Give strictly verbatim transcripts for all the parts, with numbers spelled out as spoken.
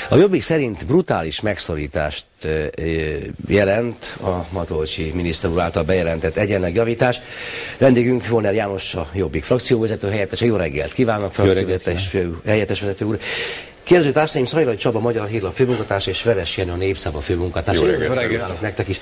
A Jobbik szerint brutális megszorítást jelent a Matolcsy miniszter úr által bejelentett egyenlegjavítás. Vendégünk Volner János, a Jobbik frakcióvezető helyettes. Jó reggelt kívánok, frakcióvezetés helyettes vezető úr. Kérdező társaim, Szajlai Csaba, Magyar Hírlap főmunkatárs, és Veres Jenő, a Népszava főmunkatárs. Jó reggelt nektek is.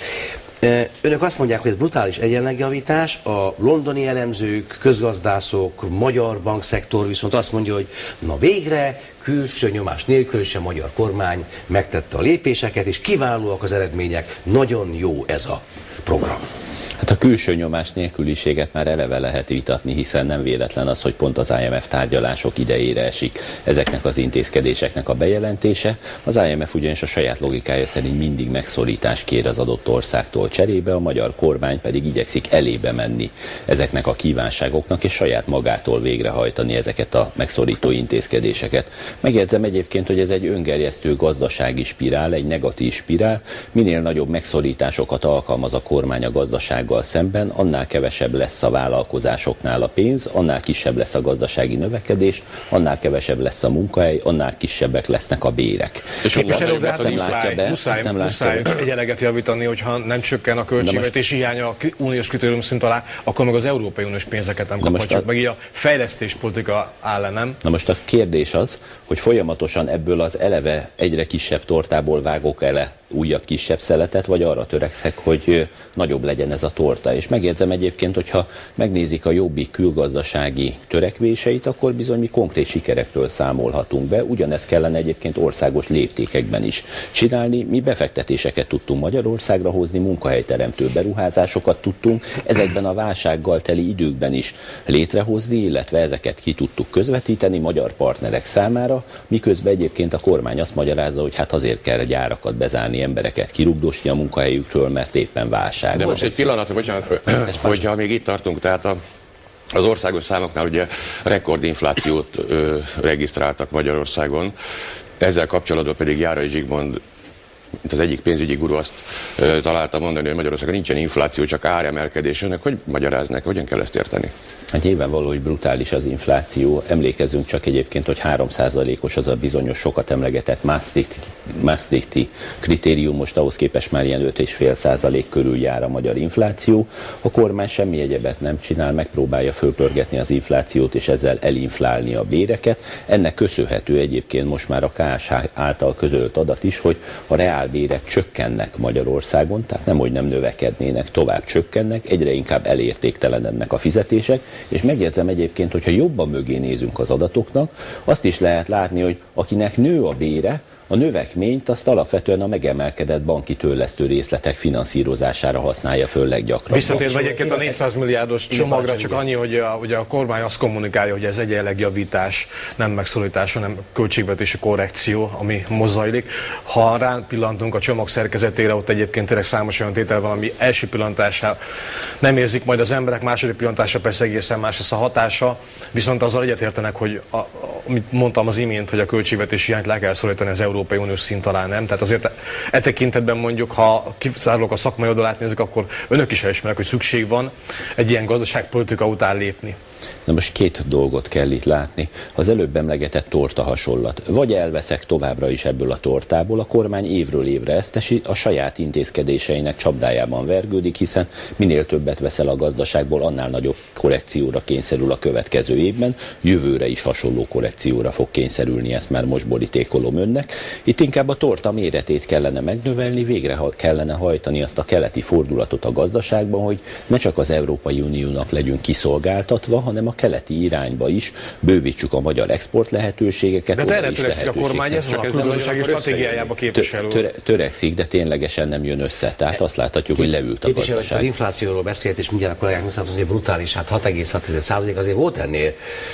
Önök azt mondják, hogy ez brutális egyenlegjavítás, a londoni elemzők, közgazdászok, magyar bankszektor viszont azt mondja, hogy na végre, külső nyomás nélkül is a magyar kormány megtette a lépéseket, és kiválóak az eredmények, nagyon jó ez a program. Hát a külső nyomás nélküliséget már eleve lehet vitatni, hiszen nem véletlen az, hogy pont az I M F tárgyalások idejére esik ezeknek az intézkedéseknek a bejelentése. Az I M F ugyanis a saját logikája szerint mindig megszorítást kér az adott országtól, cserébe a magyar kormány pedig igyekszik elébe menni ezeknek a kívánságoknak, és saját magától végrehajtani ezeket a megszorító intézkedéseket. Megjegyzem egyébként, hogy ez egy öngerjesztő gazdasági spirál, egy negatív spirál. Minél nagyobb megszorításokat alkalmaz a kormány a gazdaság szemben, annál kevesebb lesz a vállalkozásoknál a pénz, annál kisebb lesz a gazdasági növekedés, annál kevesebb lesz a munkahely, annál kisebbek lesznek a bérek. És képviselő, azt nem látja be, muszáj, nem muszáj egyenleget javítani, hogyha nem csökken a költségvetési hiány a uniós kritérium szint alá, akkor meg az Európai Uniós pénzeket nem kaphatjuk, a... meg így a fejlesztéspolitika áll, nem? Na most a kérdés az, hogy folyamatosan ebből az eleve egyre kisebb tortából vágok ele újabb kisebb szeletet, vagy arra törekszek, hogy nagyobb legyen ez a torta. És megjegyzem egyébként, hogyha megnézik a Jobbik külgazdasági törekvéseit, akkor bizony mi konkrét sikerekről számolhatunk be. Ugyanezt kellene egyébként országos léptékekben is csinálni. Mi befektetéseket tudtunk Magyarországra hozni, munkahelyteremtő beruházásokat tudtunk ezekben a válsággal teli időkben is létrehozni, illetve ezeket ki tudtuk közvetíteni magyar partnerek számára, miközben egyébként a kormány azt magyarázza, hogy hát azért kell gyárakat bezárni, embereket kirugdosni a munkahelyükről, mert éppen válság. De most egy pillanat, bocsánat, hogyha még itt tartunk, tehát a, az országos számoknál ugye rekordinflációt ö, regisztráltak Magyarországon, ezzel kapcsolatban pedig Járai Zsigmond, mint az egyik pénzügyi guru azt ö, találta mondani, hogy Magyarországon nincsen infláció, csak áremelkedés. Önök hogy magyaráznak, hogyan kell ezt érteni? Hát nyilvánvaló, hogy brutális az infláció. Emlékezzünk csak egyébként, hogy három százalékos az a bizonyos sokat emlegetett Maastricht, Maastrichti kritérium, most ahhoz képest már ilyen öt egész öt százalék körül jár a magyar infláció. A kormány semmi egyebet nem csinál, megpróbálja fölpörgetni az inflációt, és ezzel elinflálni a béreket. Ennek köszönhető egyébként most már a K S H által közölt adat is, hogy a reálbérek csökkennek Magyarországon, tehát nem, hogy nem növekednének, tovább csökkennek, egyre inkább elértéktelenednek a fizetések. És megjegyzem egyébként, hogyha jobban mögé nézünk az adatoknak, azt is lehet látni, hogy akinek nő a bére, a növekményt azt alapvetően a megemelkedett banki törlesztő részletek finanszírozására használja föl leggyakrabban. Visszatérve egyébként a négyszáz milliárdos csomagra, csak annyi, hogy a, hogy a kormány azt kommunikálja, hogy ez egyenlegjavítás, nem megszorítás, hanem költségvetési korrekció, ami most zajlik. Ha rá pillantunk a csomag szerkezetére, ott egyébként tényleg számos olyan tétel van, ami első pillantásra nem érzik majd az emberek, második pillantásra persze egészen más lesz a hatása, viszont azzal egyetértenek, hogy a, a, amit mondtam az imént, hogy a költségvetési hiányt le kell szorítani az Európai Uniós szint alá, nem? Tehát azért e tekintetben mondjuk, ha kizárólag a szakmai oldalát nézzük, akkor önök is elismerek, hogy szükség van egy ilyen gazdaságpolitika után lépni. Na most két dolgot kell itt látni. Az előbb emlegetett torta hasonlat. Vagy elveszek továbbra is ebből a tortából, a kormány évről évre ezt tesi, a saját intézkedéseinek csapdájában vergődik, hiszen minél többet veszel a gazdaságból, annál nagyobb korrekcióra kényszerül a következő évben, jövőre is hasonló korrekcióra fog kényszerülni, ezt már most borítékolom önnek. Itt inkább a torta méretét kellene megnövelni, végre kellene hajtani azt a keleti fordulatot a gazdaságban, hogy ne csak az Európai Uniónak legyünk kiszolgáltatva, hanem a keleti irányba is bővítsük a magyar export lehetőségeket. De erre törekszik a kormány, ez van a külgazdasági stratégiájába képviselő. Töre, törekszik, de ténylegesen nem jön össze. Tehát azt láthatjuk, hogy leült a gazdaság. Az inflációról beszélt, és mindjárt a kollégák muszáj hogy brutális, hát hat egész hat százalék azért volt ennél,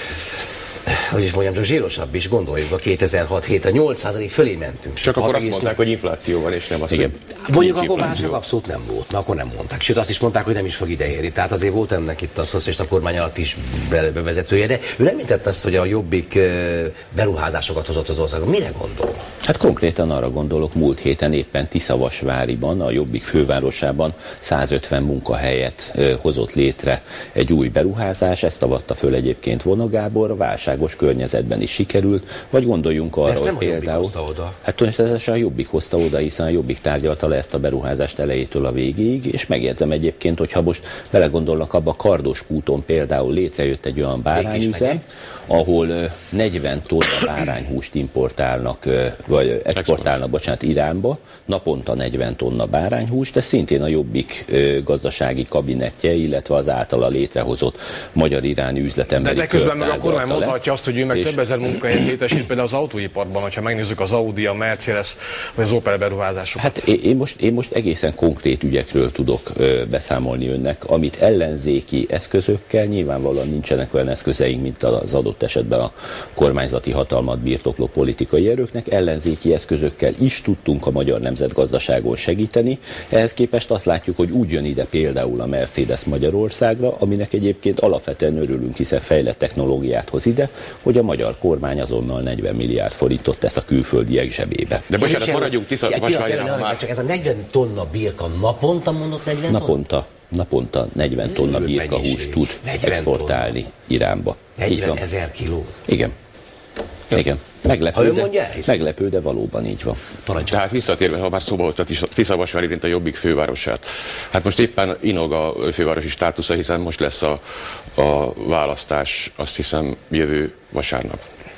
hogy is mondjam, csak zsírosabb is, gondoljuk a kétezer-hat hétre nyolc százalék fölé mentünk. Csak akkor azt mondták, hogy infláció van, és nem azt, igen. hogy mondjuk akkor válság abszolút nem volt, mert akkor nem mondták. Sőt, azt is mondták, hogy nem is fog ideérni. Tehát azért volt ennek itt a szocialista kormány alatt is bevezetője, de ő nem intett azt, hogy a Jobbik beruházásokat hozott az országon. Mire gondol? Hát konkrétan arra gondolok, múlt héten éppen Tiszavasváriban, a Jobbik fővárosában százötven munkahelyet hozott létre egy új beruházás, ezt avatta föl egyébként Vona Gábor, válságos környezetben is sikerült, vagy gondoljunk arra, hogy például... Hát tulajdonképpen a Jobbik hozta oda, hiszen a Jobbik tárgyalta le ezt a beruházást elejétől a végéig, és megjegyzem egyébként, hogyha most belegondolnak abba, a Kardos kúton például létrejött egy olyan bárányüzem, ahol negyven tonna bárányhúst importálnak, vagy exportálnak, bocsánat, Iránba, naponta negyven tonna bárányhúst, ez szintén a Jobbik gazdasági kabinettje, illetve az általa létrehozott magyar-iráni üzletemeli kör. De közben meg a kormány mondhatja azt, hogy ő meg több ezer munkahelyet létesít például az autóiparban, hogyha megnézzük az Audi, a Mercedes vagy az Opel beruházásokat. Hát én most, én most egészen konkrét ügyekről tudok beszámolni önnek, amit ellenzéki eszközökkel, nyilvánvalóan nincsenek olyan eszközeink, mint az adott esetben a kormányzati hatalmat birtokló politikai erőknek, ellenzéki eszközökkel is tudtunk a magyar nemzetgazdaságon segíteni. Ehhez képest azt látjuk, hogy úgy jön ide például a Mercedes Magyarországra, aminek egyébként alapvetően örülünk, hiszen fejlett technológiát hoz ide, hogy a magyar kormány azonnal negyven milliárd forintot tesz a külföldiek zsebébe. De bocsánat, maradjunk Tiszavasvárjánál. Csak ez a negyven tonna birka naponta mondott negyven tonna? Naponta. Naponta negyven tonna birkahúst tud exportálni tonna. Iránba. negyven ezer kiló. Igen. Ja. Igen. Meglepő, de, meglepő, de valóban így van. Parancsol. Tehát visszatérve, ha már szóba hozta Tiszavasvári, mint a Jobbik fővárosát. Hát most éppen inog a fővárosi státusza, hiszen most lesz a, a választás, azt hiszem, jövő vasárnap.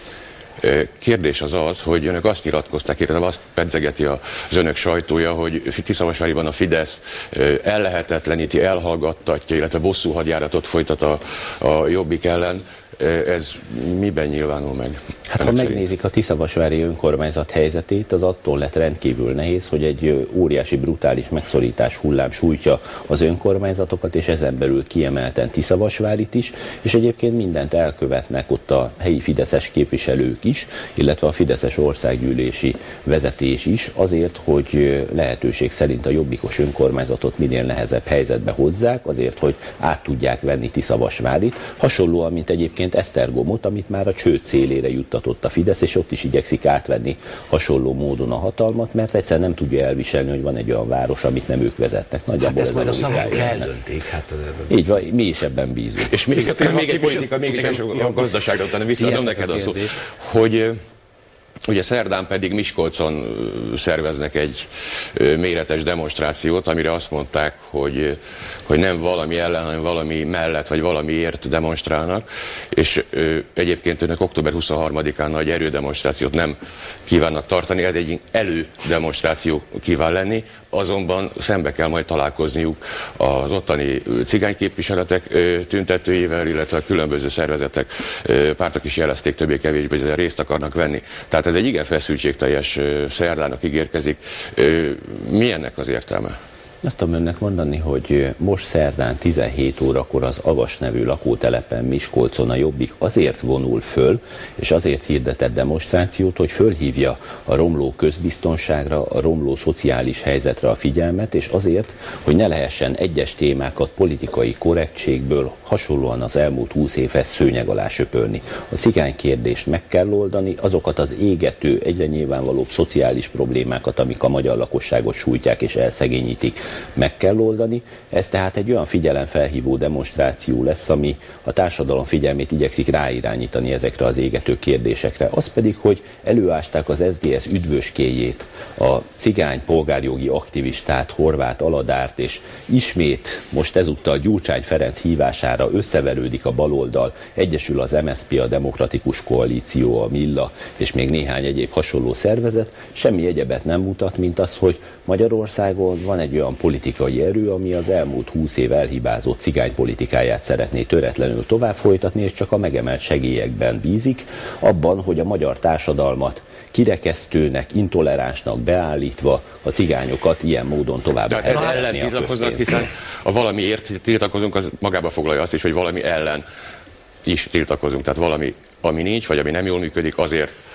Kérdés az az, hogy önök azt nyilatkozták, illetve azt pedzegeti az önök sajtója, hogy Tiszavasváriban a Fidesz ellehetetleníti, elhallgattatja, illetve bosszú hadjáratot folytat a, a Jobbik ellen. Ez miben nyilvánul meg? Hát ha megnézik a Tiszavasvári önkormányzat helyzetét, az attól lett rendkívül nehéz, hogy egy óriási brutális megszorítás hullám sújtja az önkormányzatokat, és ezen belül kiemelten Tiszavasvárit is, és egyébként mindent elkövetnek ott a helyi fideszes képviselők is, illetve a fideszes országgyűlési vezetés is, azért, hogy lehetőség szerint a jobbikos önkormányzatot minél nehezebb helyzetbe hozzák, azért, hogy át tudják venni Tiszavasvárit, hasonlóan, mint egyébként Esztergomot, amit már a csőd szélére juttatott a Fidesz, és ott is igyekszik átvenni hasonló módon a hatalmat, mert egyszer nem tudja elviselni, hogy van egy olyan város, amit nem ők vezetnek. Nagyjából hát ezt majd a szavak eldöntik. Hát, így van, mi is ebben bízunk. És még, még egy politika, mégis a gazdaságra, utána visszaadom neked a szót, hogy ugye szerdán pedig Miskolcon szerveznek egy méretes demonstrációt, amire azt mondták, hogy, hogy nem valami ellen, hanem valami mellett, vagy valamiért demonstrálnak, és egyébként önök október huszonharmadikán nagy erődemonstrációt nem kívánnak tartani, ez egy elődemonstráció kíván lenni, azonban szembe kell majd találkozniuk az ottani cigányképviseletek tüntetőivel, illetve a különböző szervezetek, pártok is jelezték többé-kevésbé, hogy részt akarnak venni. Tehát ez egy igen feszültségteljes szerdának ígérkezik. Mi ennek az értelme? Azt tudom önnek mondani, hogy most szerdán tizenhét órakor az Avas nevű lakótelepen Miskolcon a Jobbik azért vonul föl, és azért hirdetett demonstrációt, hogy fölhívja a romló közbiztonságra, a romló szociális helyzetre a figyelmet, és azért, hogy ne lehessen egyes témákat politikai korrektségből hasonlóan az elmúlt húsz évhez szőnyeg alá söpörni. A cigány kérdést meg kell oldani, azokat az égető, egyre nyilvánvalóbb szociális problémákat, amik a magyar lakosságot sújtják és elszegényítik, meg kell oldani. Ez tehát egy olyan figyelemfelhívó demonstráció lesz, ami a társadalom figyelmét igyekszik ráirányítani ezekre az égető kérdésekre. Az pedig, hogy előásták az es zé dé es üdvöskéjét, a cigány polgárjogi aktivistát, Horváth Aladárt, és ismét most ezúttal Gyurcsány Ferenc hívására összeverődik a baloldal, egyesül az em es zé pé, a Demokratikus Koalíció, a Milla, és még néhány egyéb hasonló szervezet, semmi egyebet nem mutat, mint az, hogy Magyarországon van egy olyan politikai erő, ami az elmúlt húsz év elhibázott cigánypolitikáját szeretné töretlenül tovább folytatni, és csak a megemelt segélyekben bízik, abban, hogy a magyar társadalmat kirekesztőnek, intoleránsnak beállítva a cigányokat ilyen módon tovább lehet ez ellen tiltakoznak, hiszen a valamiért tiltakozunk, az magába foglalja azt is, hogy valami ellen is tiltakozunk. Tehát valami, ami nincs, vagy ami nem jól működik, azért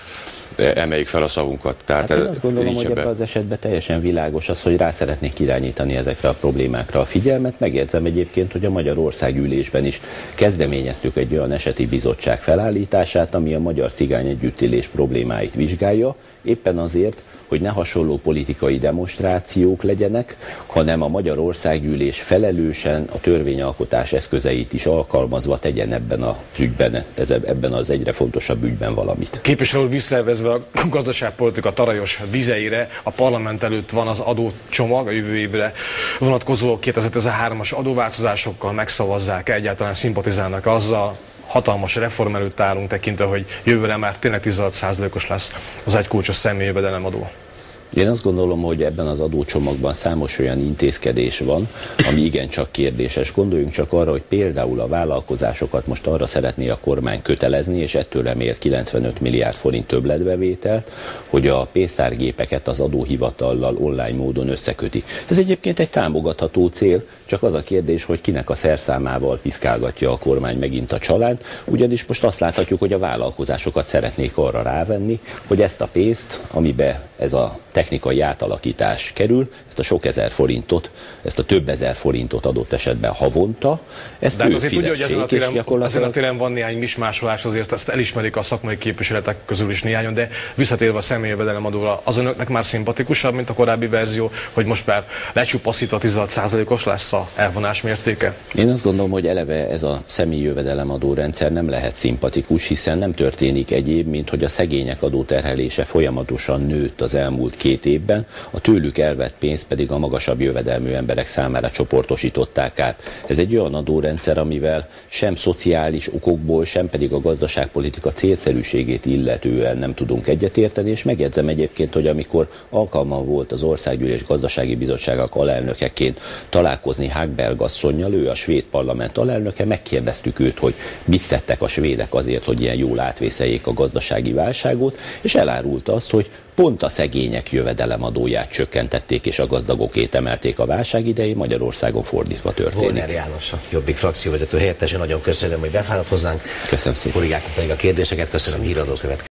emeljük fel a szavunkat. Tehát hát én azt gondolom, hogy ebben az esetben teljesen világos az, hogy rá szeretnék irányítani ezekre a problémákra a figyelmet. Megjegyzem egyébként, hogy a Magyarországgyűlésben is kezdeményeztük egy olyan eseti bizottság felállítását, ami a magyar cigány együttélés problémáit vizsgálja, éppen azért, hogy ne hasonló politikai demonstrációk legyenek, hanem a Magyarországgyűlés felelősen a törvényalkotás eszközeit is alkalmazva tegyen ebben az ügyben, ebben az egyre fontosabb ügyben valamit. Képviselő úr, visszavezve a gazdaságpolitika tarajos vizeire, a parlament előtt van az adócsomag, a jövő évre vonatkozó kétezer-tizenhármas adóváltozásokkal megszavazzák, egyáltalán szimpatizálnak azzal, hatalmas reform előtt állunk tekintve, hogy jövőre már tényleg tizenhat százalékos lesz az egykulcsos személyi jövedelemadó. Én azt gondolom, hogy ebben az adócsomagban számos olyan intézkedés van, ami igencsak kérdéses. Gondoljunk csak arra, hogy például a vállalkozásokat most arra szeretné a kormány kötelezni, és ettől remél kilencvenöt milliárd forint többletbevételt, hogy a pénztárgépeket az adóhivatallal online módon összeköti. Ez egyébként egy támogatható cél, csak az a kérdés, hogy kinek a szerszámával piszkálgatja a kormány megint a család, ugyanis most azt láthatjuk, hogy a vállalkozásokat szeretnék arra rávenni, hogy ezt a pénzt, amibe ez a technikai átalakítás kerül, ezt a sok ezer forintot, ezt a több ezer forintot adott esetben havonta, ezt de ők azért tudja, hogy ezen a, téren, gyakorlatilag... ezen a téren van néhány mismásolás, azért ezt elismerik a szakmai képviseletek közül is néhányan, de visszatérve a személyi jövedelemadóra, az önöknek már szimpatikusabb, mint a korábbi verzió, hogy most már lecsupaszítva tizenhat százalékos lesz a elvonás mértéke? Én azt gondolom, hogy eleve ez a személyi jövedelemadó rendszer nem lehet szimpatikus, hiszen nem történik egyéb, mint hogy a szegények adóterhelése folyamatosan nőtt az elmúlt két évben, a tőlük elvett pénzt pedig a magasabb jövedelmű emberek számára csoportosították át. Ez egy olyan adórendszer, amivel sem szociális okokból, sem pedig a gazdaságpolitika célszerűségét illetően nem tudunk egyetérteni, és megjegyzem egyébként, hogy amikor alkalma volt az Országgyűlés Gazdasági Bizottságának alelnökeként találkozni Hagberg asszonnyal, ő a svéd parlament alelnöke, megkérdeztük őt, hogy mit tettek a svédek azért, hogy ilyen jól átvészeljék a gazdasági válságot, és elárulta azt, hogy pont a szegények jövedelemadóját csökkentették, és a gazdagokét emelték a válság idején, Magyarországon fordítva történik. Volner János, a Jobbik frakcióvezető helyettese, nagyon köszönöm, hogy befáradt hozzánk. Köszönöm szépen. Korrigáltuk pedig a kérdéseket, köszönöm, híradó következő.